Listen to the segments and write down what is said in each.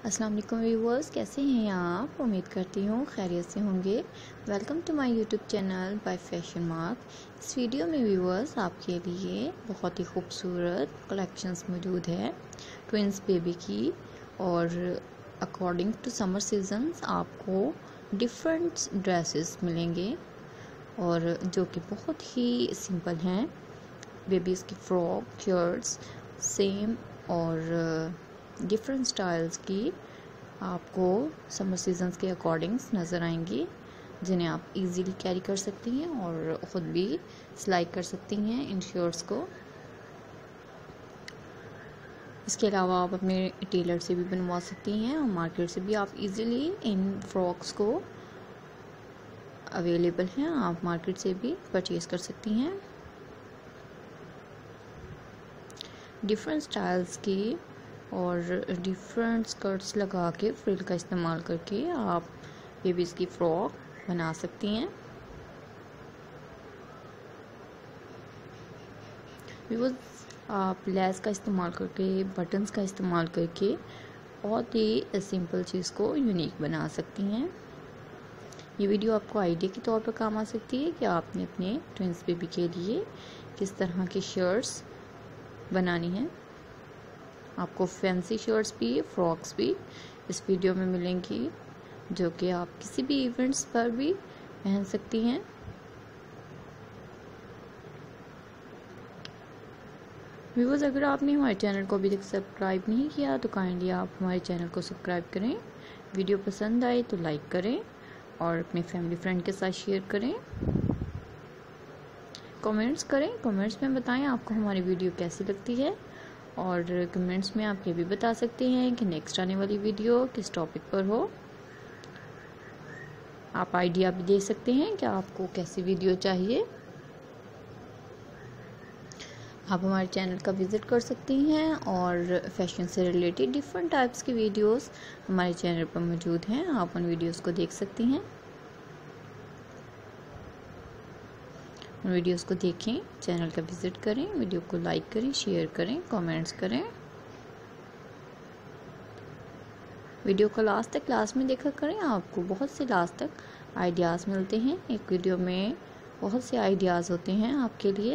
अस्सलाम वालेकुम व्यूवर्स, कैसे हैं आप? उम्मीद करती हूँ खैरियत से होंगे। Welcome to my YouTube channel by Fashion Mark. इस वीडियो में व्यूवर्स आपके लिए बहुत ही खूबसूरत कलेक्शंस मौजूद है ट्विंस बेबी की, और अकॉर्डिंग टू समर सीजन्स आपको डिफरेंट ड्रेसेस मिलेंगे और जो कि बहुत ही सिंपल हैं। बेबीज़ की फ्रॉक, शर्ट्स सेम और डिफरेंट स्टाइल्स की आपको समर सीजन्स के अकॉर्डिंग्स नज़र आएंगी, जिन्हें आप इजीली कैरी कर सकती हैं और ख़ुद भी सिलाई कर सकती हैं इन शर्ट्स को। इसके अलावा आप अपने टेलर से भी बनवा सकती हैं और मार्केट से भी आप इजीली इन फ्रॉक्स को अवेलेबल हैं, आप मार्केट से भी परचेज़ कर सकती हैं। डिफरेंट स्टाइल्स की और डिफरेंट स्कर्ट्स लगा के फ्रिल का इस्तेमाल करके आप बेबीज़ की फ्रॉक बना सकती हैं। आप लेस का इस्तेमाल करके, बटन्स का इस्तेमाल करके बहुत ही सिंपल चीज़ को यूनिक बना सकती हैं। ये वीडियो आपको आइडिया के तौर पर काम आ सकती है कि आपने अपने ट्विंस बेबी के लिए किस तरह की शर्ट्स बनानी है। आपको फैंसी शर्ट्स भी, फ्रॉक्स भी इस वीडियो में मिलेंगी, जो कि आप किसी भी इवेंट्स पर भी पहन सकती हैं। व्यूअर्स, अगर आपने हमारे चैनल को अभी तक सब्सक्राइब नहीं किया तो काइंडली आप हमारे चैनल को सब्सक्राइब करें। वीडियो पसंद आए तो लाइक करें और अपने फैमिली फ्रेंड के साथ शेयर करें। कमेंट्स करें, कमेंट्स में बताएं आपको हमारी वीडियो कैसी लगती है, और कमेंट्स में आप ये भी बता सकते हैं कि नेक्स्ट आने वाली वीडियो किस टॉपिक पर हो। आप आइडिया भी दे सकते हैं कि आपको कैसी वीडियो चाहिए। आप हमारे चैनल का विज़िट कर सकती हैं और फैशन से रिलेटेड डिफरेंट टाइप्स की वीडियोस हमारे चैनल पर मौजूद हैं, आप उन वीडियोस को देख सकती हैं। उन वीडियोस को देखें, चैनल का विज़िट करें, वीडियो को लाइक करें, शेयर करें, कमेंट्स करें। वीडियो को लास्ट तक क्लास में देखा करें, आपको बहुत से लास्ट तक आइडियाज़ मिलते हैं। एक वीडियो में बहुत से आइडियाज़ होते हैं आपके लिए।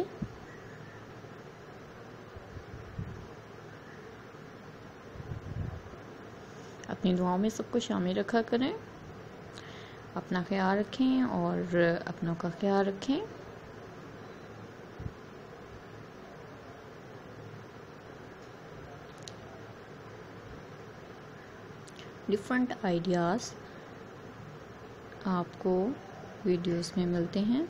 अपनी दुआओं में सबको शामिल रखा करें। अपना ख्याल रखें और अपनों का ख्याल रखें। डिफरेंट आइडियाज़ आपको वीडियोस में मिलते हैं।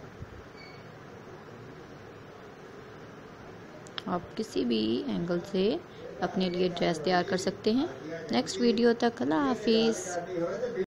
आप किसी भी एंगल से अपने लिए ड्रेस तैयार कर सकते हैं। नेक्स्ट वीडियो तक अल्लाह हाफिज़।